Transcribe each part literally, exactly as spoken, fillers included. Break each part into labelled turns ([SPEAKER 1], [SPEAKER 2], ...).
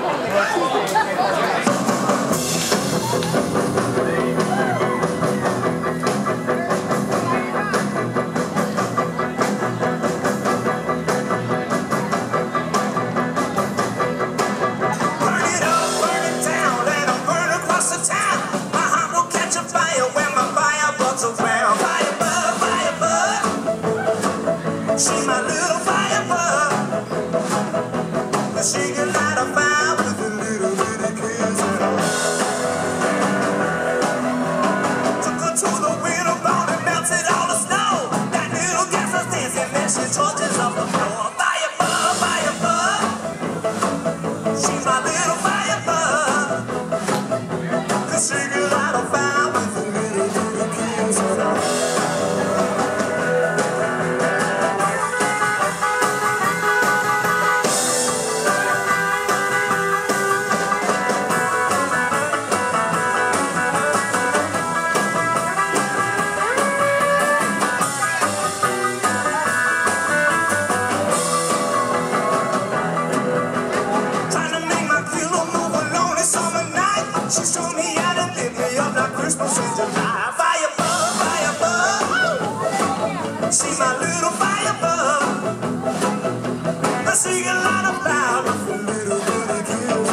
[SPEAKER 1] She's my little firebug. She can light a fire with a little bitty kiss. Took her to the winter bone and melted all the snow. That little gas was dancing, then she torches off the floor. Firebug, firebug. She's my little firebug. Cause she can light a fire with a little bitty kiss. She showed me how to live me up like Christmas in July. Firebug, firebug. She's my little firebug. She can light a fire with a little bitty kiss.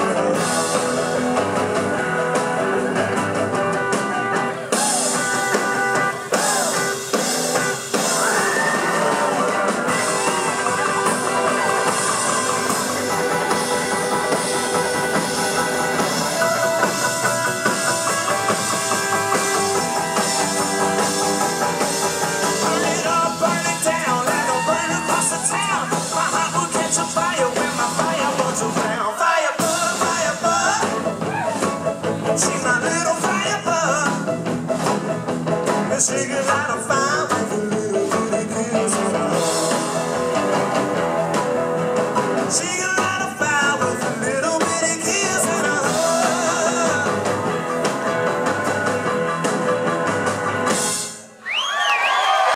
[SPEAKER 1] She's my little firebug. She can light a fire.